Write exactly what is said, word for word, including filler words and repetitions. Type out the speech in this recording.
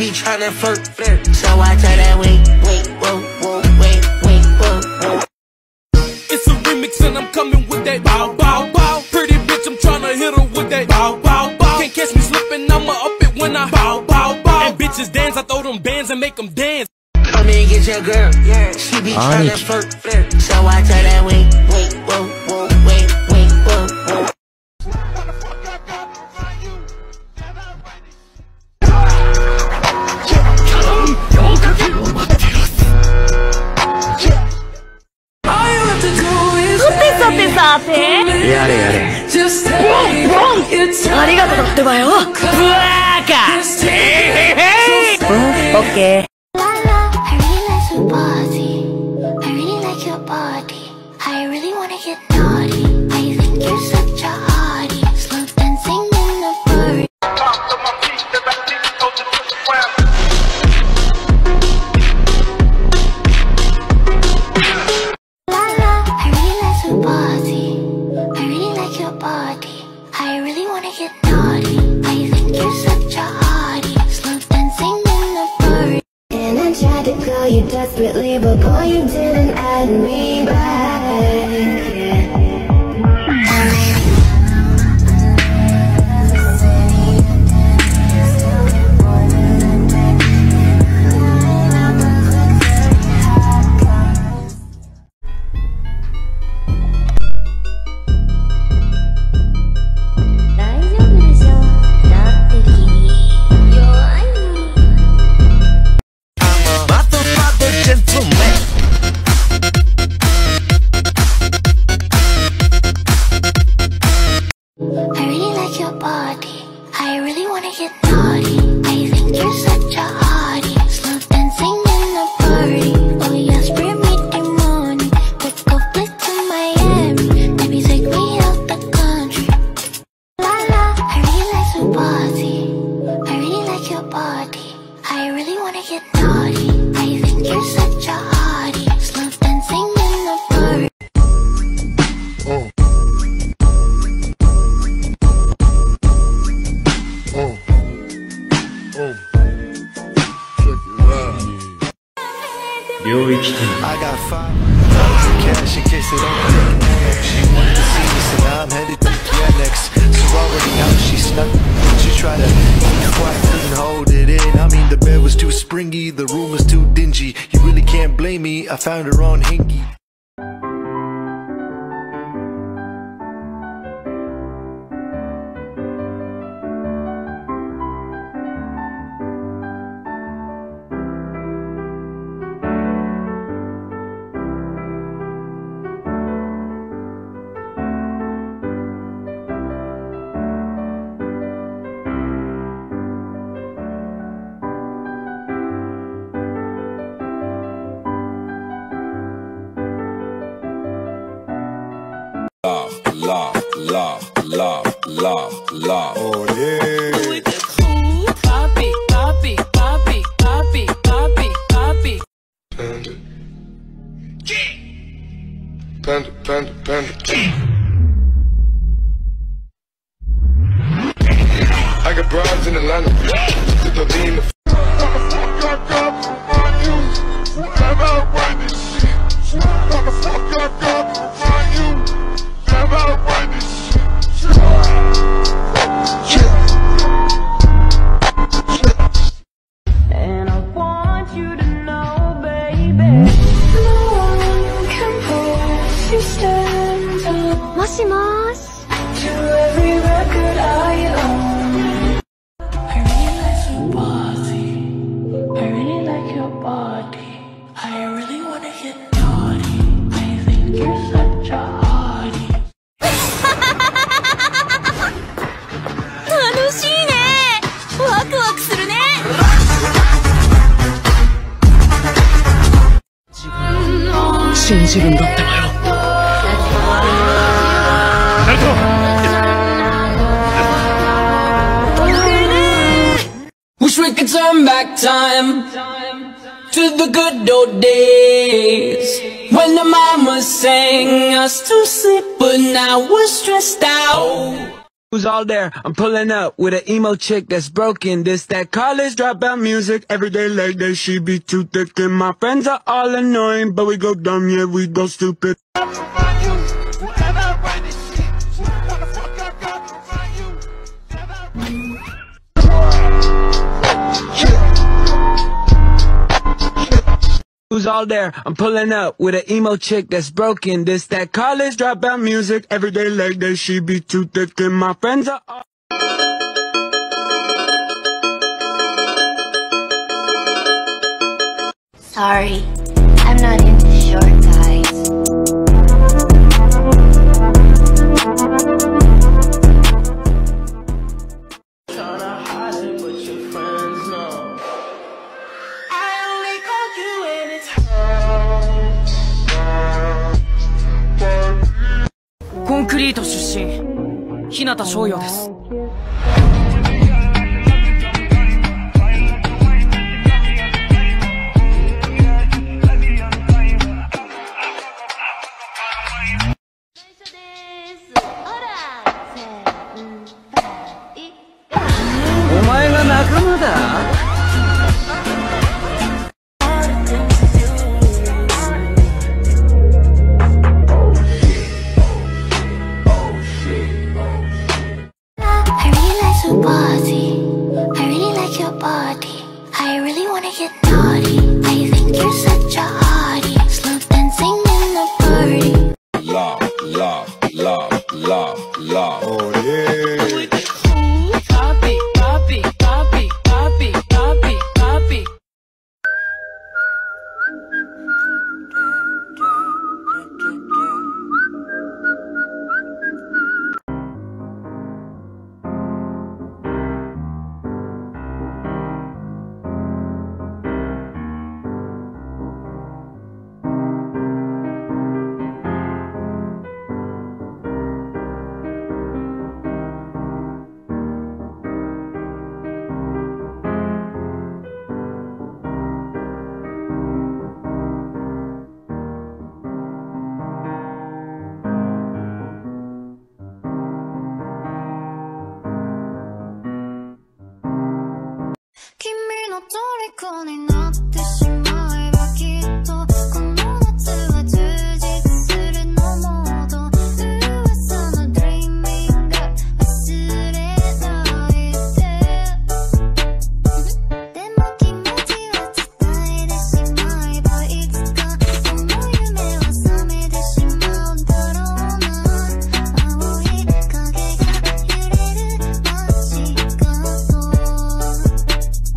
be tryna flirt, flirt. So I tell that wait, wait, whoa, whoa, wait, wait, whoa, whoa. It's a remix and I'm coming with that bow, bow, bow. Pretty bitch, I'm tryna hit her with that bow, bow, bow. Can't catch me slipping, I'ma up it when I bow, bow, bow. And bitches dance, I throw them bands and make them dance. Come and get your girl, yeah. She be tryna flirt, flirt. So I tell that wait, wait, whoa, whoa, wait, wait, whoa, whoa. Just hey, it's arigatoだよ。ブワーカ。Hey, hey, hey. Okay. I really like your body. I really like your body. I really wanna get naughty. I think you're such a hottie. Slow dancing in the party. La la, I really like your body. I really like your body. I really wanna get naughty. I think you're such a hottie. Slow dancing in the party. And I tried to call you desperately, but boy, you didn't add me back. I really like your body. I really wanna get naughty. I think you're such a hottie. Slow dancing in the party. Oh yes, bring me the money. Let's go flick to Miami. Maybe take me out the country. La la, I really like your body. I really like your body. I really wanna get naughty. I think you're such a hottie. Slow dancing in the party. Oh. Oh, oh, check it out. I got five dollars in cash in case they don't take it. She wanted to see me, so now I'm headed to the annex. So already now she snuck. She tried to eat quiet, couldn't hold it in. I mean, the bed was too springy, the room was too dingy. You really can't blame me, I found her on Hingy. Love, love, love, love, love. Oh yeah. With the cool poppy, poppy, poppy, poppy, poppy, poppy. Panda. Panda, panda, panda. I got broads in Atlanta. With the lean. And I want you to know, baby, no one can pull you stand up. Moshi moshi. To every record I own. I really like your body. I really like your body. I really wanna get naughty. I think you're such a hottie. 楽しいね。ワクワクするね。信じるんだってばよ。ナルト。Wish we could turn back time to the good old days when the mama sang us to sleep, but now we're stressed out. Who's all there? I'm pulling up with an emo chick that's broken. This, that college dropout music. Every day like that, she be too thick. And my friends are all annoying, but we go dumb, yeah, we go stupid. Who's all there? I'm pulling up with an emo chick that's broken. This, that college dropout music. Every day like that, she be too thick. And my friends are all... Sorry, I'm not into short guys. Tryna hide it, but your friends know. I only call you when it's hard. コンクリート出身日向翔陽です。 お前が仲間だ I really like your body. I really like your body. I really wanna get naughty. I think you're such a hottie. Slow dancing in the party. Love, love, love, love, love. Oh yeah. Papi, papi, papi, papi, papi, papi. Kimi no toriko ni natte